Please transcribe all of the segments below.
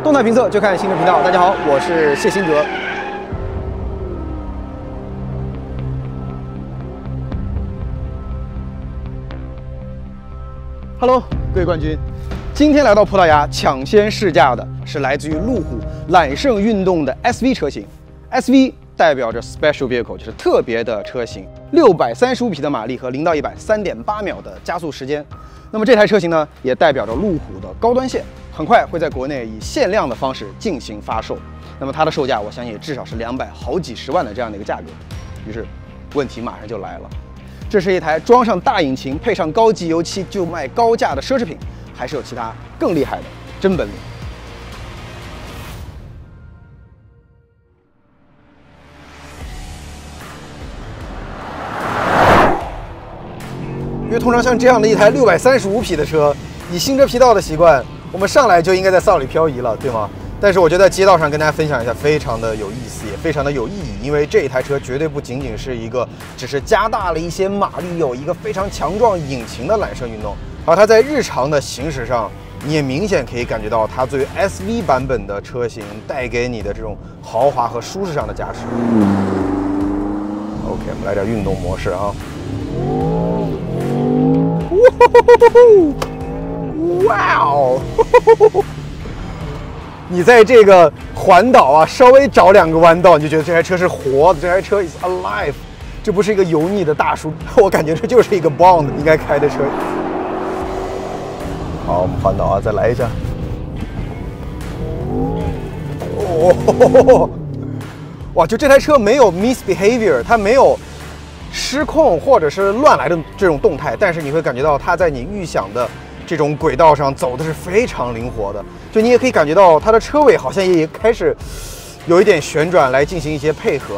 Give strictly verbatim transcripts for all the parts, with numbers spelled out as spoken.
动态评测就看新车频道。大家好，我是谢新哲。Hello， 各位冠军，今天来到葡萄牙抢先试驾的是来自于路虎揽胜运动的 S V 车型。S V 代表着 Special Vehicle， 就是特别的车型，六百三十五匹的马力和零到一百三点八秒的加速时间。那么这台车型呢，也代表着路虎的高端线，很快会在国内以限量的方式进行发售。那么它的售价，我相信也至少是两百好几十万的这样的一个价格。于是，问题马上就来了。这是一台装上大引擎、配上高级油漆就卖高价的奢侈品，还是有其他更厉害的真本领？因为通常像这样的一台六百三十五匹的车，以新车皮道的习惯，我们上来就应该在赛道里漂移了，对吗？但是我觉得在街道上跟大家分享一下，非常的有意思，也非常的有意义。因为这一台车绝对不仅仅是一个只是加大了一些马力、有一个非常强壮引擎的揽胜运动，而它在日常的行驶上，你也明显可以感觉到它作为 S V 版本的车型带给你的这种豪华和舒适上的加持。OK， 我们来点运动模式啊！哇哦！你在这个环岛啊，稍微找两个弯道，你就觉得这台车是活的，这台车 is alive， 这不是一个油腻的大叔，我感觉这就是一个 Bond 应该开的车。好，我们环岛啊，再来一下。哦，哇，就这台车没有 misbehavior， 它没有失控或者是乱来的这种动态，但是你会感觉到它在你预想的这种轨道上走的是非常灵活的，就你也可以感觉到它的车尾好像也开始有一点旋转来进行一些配合。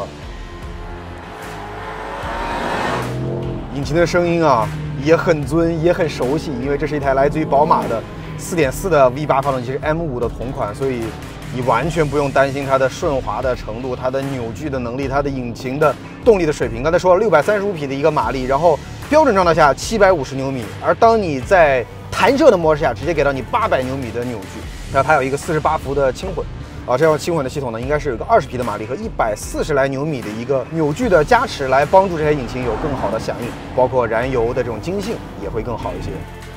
引擎的声音啊也很尊也很熟悉，因为这是一台来自于宝马的 四点四 的 V 八 发动机，是 M 五 的同款，所以你完全不用担心它的顺滑的程度、它的扭矩的能力、它的引擎的动力的水平。刚才说了六百三十五匹的一个马力，然后标准状态下七百五十牛米，而当你在弹射的模式下，直接给到你八百牛米的扭矩。然后它有一个四十八伏的轻混，啊，这样轻混的系统呢，应该是有个二十匹的马力和一百四十来牛米的一个扭矩的加持，来帮助这台引擎有更好的响应，包括燃油的这种经性也会更好一些。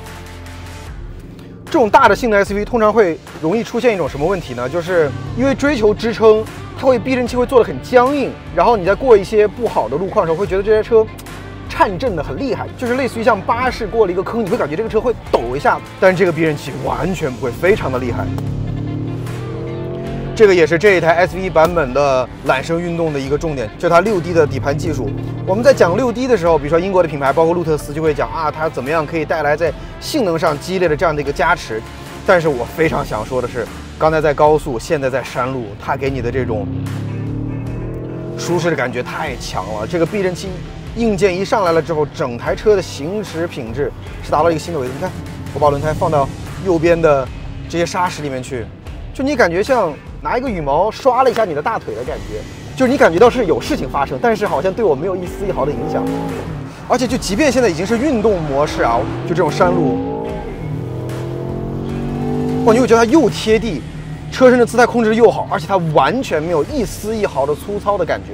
这种大的性能 S U V 通常会容易出现一种什么问题呢？就是因为追求支撑，它会避震器会做得很僵硬，然后你在过一些不好的路况的时候，会觉得这台车颤震的很厉害，就是类似于像巴士过了一个坑，你会感觉这个车会抖一下，但是这个避震器完全不会，非常的厉害。这个也是这一台 S V 版本的揽胜运动的一个重点，就是它 六 D 的底盘技术。我们在讲 六 D 的时候，比如说英国的品牌，包括路特斯就会讲啊，它怎么样可以带来在性能上激烈的这样的一个加持。但是我非常想说的是，刚才在高速，现在在山路，它给你的这种舒适的感觉太强了。这个避震器硬件一上来了之后，整台车的行驶品质是达到一个新的维度。你看，我把轮胎放到右边的这些沙石里面去，就你感觉像拿一个羽毛刷了一下你的大腿的感觉，就是你感觉到是有事情发生，但是好像对我没有一丝一毫的影响。而且就即便现在已经是运动模式啊，就这种山路，哇，你会觉得它又贴地，车身的姿态控制又好，而且它完全没有一丝一毫的粗糙的感觉。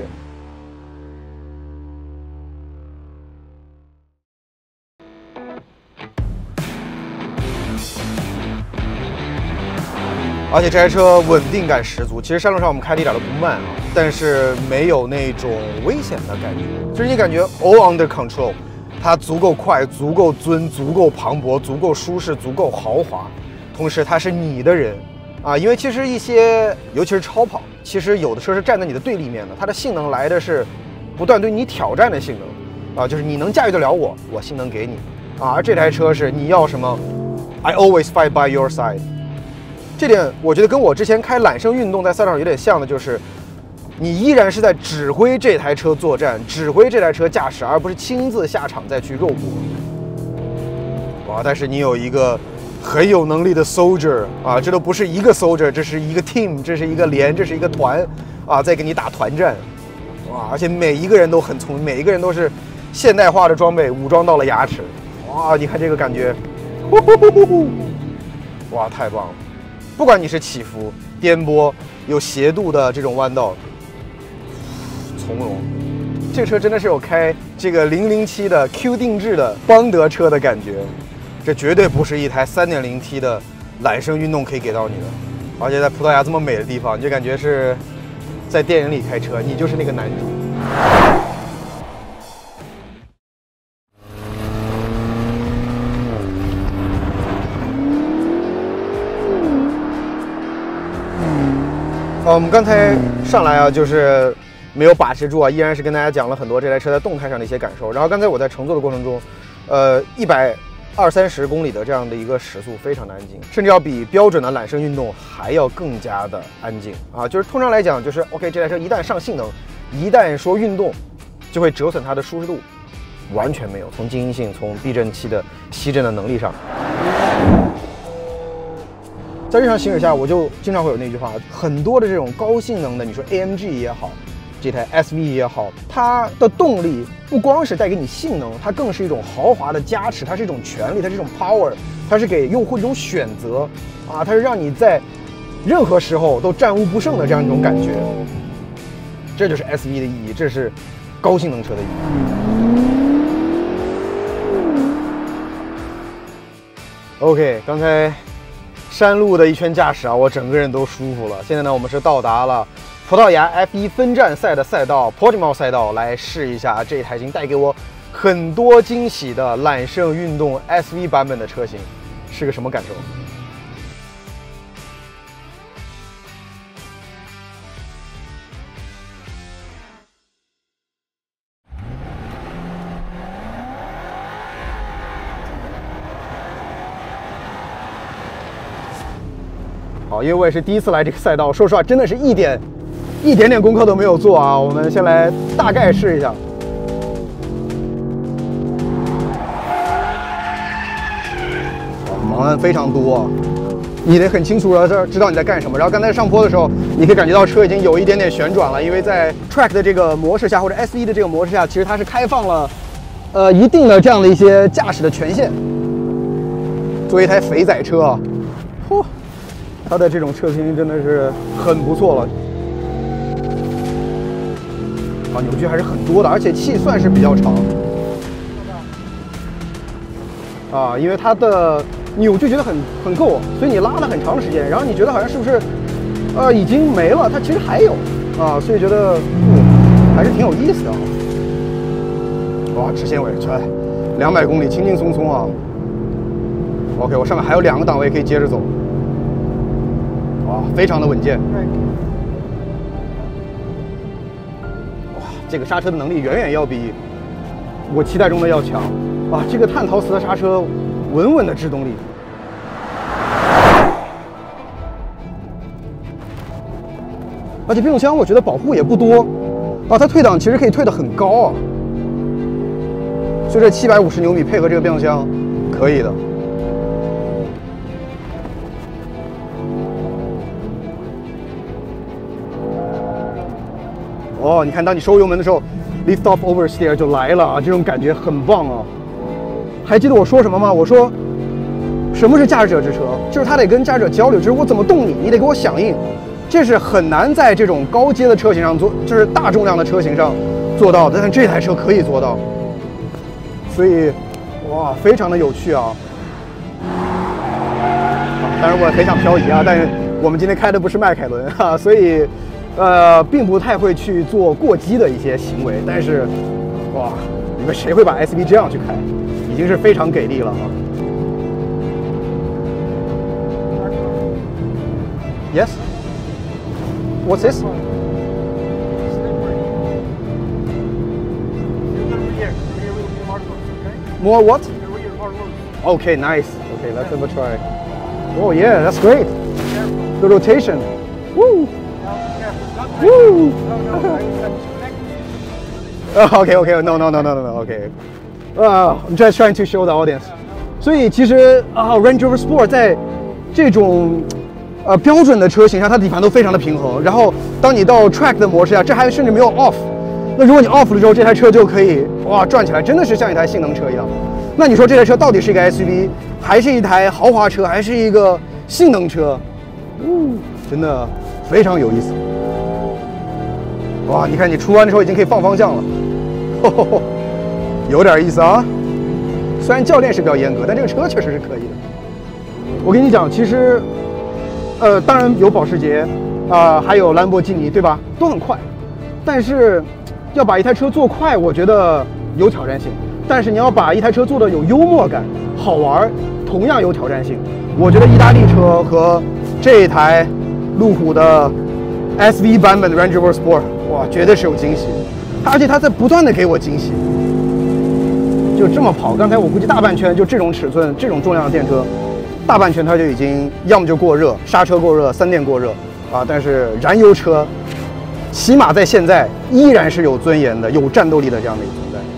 而且这台车稳定感十足，其实山路上我们开的一点都不慢啊，但是没有那种危险的感觉，就是你感觉 all under control， 它足够快、足够尊、足够磅礴、足够舒适、足够豪华，同时它是你的人啊，因为其实一些尤其是超跑，其实有的车是站在你的对立面的，它的性能来的是不断对你挑战的性能啊，就是你能驾驭得了我，我性能给你啊，而这台车是你要什么 ，I always fight by your side。这点我觉得跟我之前开揽胜运动在赛道上有点像的，就是你依然是在指挥这台车作战，指挥这台车驾驶，而不是亲自下场再去肉搏。哇！但是你有一个很有能力的 soldier 啊，这都不是一个 soldier， 这是一个 team， 这是一个连，这是一个团啊，在给你打团战。哇！而且每一个人都很聪明，每一个人都是现代化的装备，武装到了牙齿。哇！你看这个感觉，呼呼呼呼呼，哇，太棒了！不管你是起伏， 颠簸、有斜度的这种弯道，从容。这车真的是有开这个零零七的 Q 定制的邦德车的感觉，这绝对不是一台 三点零 T 的揽胜运动可以给到你的。而且在葡萄牙这么美的地方，你就感觉是在电影里开车，你就是那个男主。呃，我们刚才上来啊，就是没有把持住啊，依然是跟大家讲了很多这台车在动态上的一些感受。然后刚才我在乘坐的过程中，呃，一百二三十公里的这样的一个时速非常的安静，甚至要比标准的揽胜运动还要更加的安静啊。就是通常来讲，就是 OK， 这台车一旦上性能，一旦说运动，就会折损它的舒适度，完全没有。从静音性，从避震器的吸震的能力上。在日常行驶下，我就经常会有那句话，很多的这种高性能的，你说 A M G 也好，这台 S V 也好，它的动力不光是带给你性能，它更是一种豪华的加持，它是一种权利，它是一种 power， 它是给用户一种选择啊，它是让你在任何时候都战无不胜的这样一种感觉。这就是 S V 的意义，这是高性能车的意义。OK， 刚才山路的一圈驾驶啊，我整个人都舒服了。现在呢，我们是到达了葡萄牙 F 一 分站赛的赛道 Portimao 赛道，来试一下这台已经带给我很多惊喜的揽胜运动 S V 版本的车型是个什么感受。好，因为我也是第一次来这个赛道，说实话，真的是一点一点点功课都没有做啊。我们先来大概试一下。盲按非常多，你得很清楚的知道你在干什么。然后刚才上坡的时候，你可以感觉到车已经有一点点旋转了，因为在 Track 的这个模式下，或者 S V 的这个模式下，其实它是开放了呃一定的这样的一些驾驶的权限。作为一台肥仔车啊，嚯！它的这种侧倾真的是很不错了，啊，扭矩还是很多的，而且气算是比较长，啊，因为它的扭矩觉得很很够，所以你拉了很长时间，然后你觉得好像是不是，呃，已经没了，它其实还有，啊，所以觉得嗯还是挺有意思的啊。哇，直线尾传两百公里，轻轻松松啊。OK， 我上面还有两个档位可以接着走。哇，非常的稳健。哇，这个刹车的能力远远要比我期待中的要强。啊，这个碳陶瓷的刹车，稳稳的制动力。而且变速箱我觉得保护也不多。啊，它退档其实可以退得很高啊。就这七百五十牛米配合这个变速箱，可以的。哦，你看，当你收油门的时候 ，lift off oversteer 就来了啊，这种感觉很棒啊！还记得我说什么吗？我说，什么是驾驶者之车？就是他得跟驾驶者交流，就是我怎么动你，你得给我响应。这是很难在这种高阶的车型上做，就是大重量的车型上做到的，但这台车可以做到。所以，哇，非常的有趣啊！当然我很想漂移啊，但是我们今天开的不是迈凯伦啊，所以。呃，并不太会去做过激的一些行为，但是，哇，你们谁会把 S V 这样去开？已经是非常给力了啊 ！Yes. What's this? More what? Okay, nice. Okay, let's have a try. Oh yeah, that's great. The rotation. Woo. Woo! oh, okay, okay, no, no, no, no, no, okay. Uh, I'm just trying to show the audience. 所以其实啊 ，Range Rover Sport 在这种呃标准的车型上，它底盘都非常的平衡。然后当你到 Track 的模式下，这还甚至没有 Off。那如果你 Off 了之后，这台车就可以哇转起来，真的是像一台性能车一样。那你说这台车到底是一个 S U V， 还是一台豪华车，还是一个性能车？嗯真的非常有意思。哇，你看你出弯的时候已经可以放方向了，呵呵呵，有点意思啊。虽然教练是比较严格，但这个车确实是可以的。我跟你讲，其实，呃，当然有保时捷，啊、呃，还有兰博基尼，对吧？都很快，但是要把一台车做快，我觉得有挑战性。但是你要把一台车做的有幽默感、好玩，同样有挑战性。我觉得意大利车和这一台路虎的 S V 版本的 Range Rover Sport， 哇，绝对是有惊喜。而且它在不断的给我惊喜。就这么跑，刚才我估计大半圈就这种尺寸、这种重量的电车，大半圈它就已经要么就过热，刹车过热，三电过热啊。但是燃油车，起码在现在依然是有尊严的、有战斗力的这样的一个存在。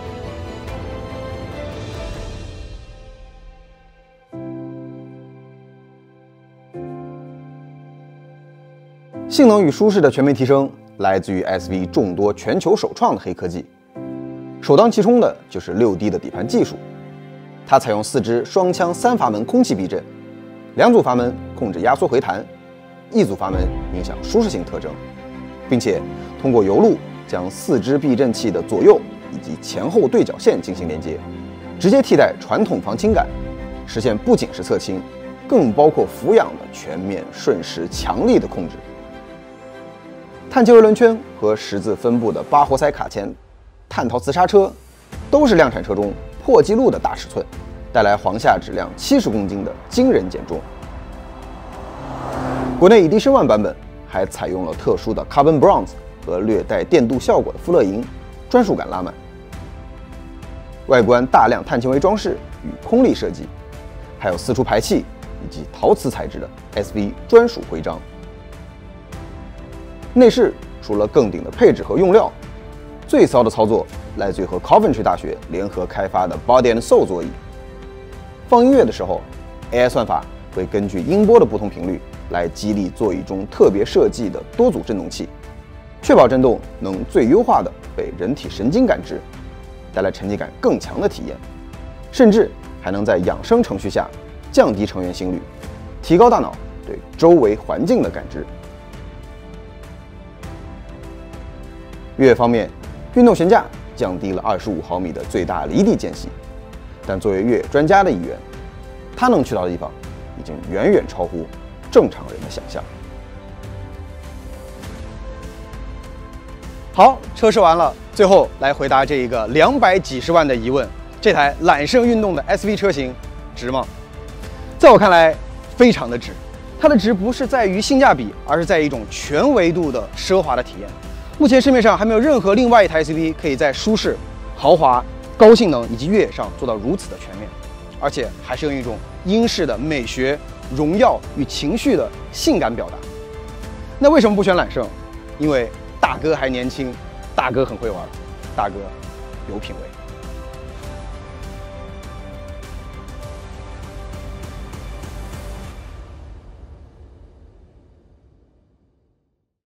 性能与舒适的全面提升，来自于 S V 众多全球首创的黑科技。首当其冲的就是 六 D 的底盘技术，它采用四支双腔三阀门空气避震，两组阀门控制压缩回弹，一组阀门影响舒适性特征，并且通过油路将四支避震器的左右以及前后对角线进行连接，直接替代传统防倾杆，实现不仅是侧倾，更包括俯仰的全面瞬时强力的控制。碳纤维轮圈和十字分布的八活塞卡钳、碳陶瓷刹车，都是量产车中破纪录的大尺寸，带来簧下质量七十公斤的惊人减重。国内 Edition One 版本还采用了特殊的 Carbon Bronze 和略带电镀效果的富勒银，专属感拉满。外观大量碳纤维装饰与空力设计，还有四出排气以及陶瓷材质的 S V 专属徽章。内饰除了更顶的配置和用料，最骚的操作来自于和 Coventry 大学联合开发的 Body and Soul 座椅。放音乐的时候 ，A I 算法会根据音波的不同频率来激励座椅中特别设计的多组振动器，确保振动能最优化的被人体神经感知，带来沉浸感更强的体验，甚至还能在养生程序下降低成员心率，提高大脑对周围环境的感知。越野方面，运动悬架降低了二十五毫米的最大离地间隙，但作为越野专家的一员，它能去到的地方已经远远超乎正常人的想象。好，车试完了，最后来回答这一个两百几十万的疑问：这台揽胜运动的 S V 车型值吗？在我看来，非常的值。它的值不是在于性价比，而是在一种全维度的奢华的体验。目前市面上还没有任何另外一台 S U V 可以在舒适、豪华、高性能以及越野上做到如此的全面，而且还是用一种英式的美学、荣耀与情绪的性感表达。那为什么不选揽胜？因为大哥还年轻，大哥很会玩，大哥有品味。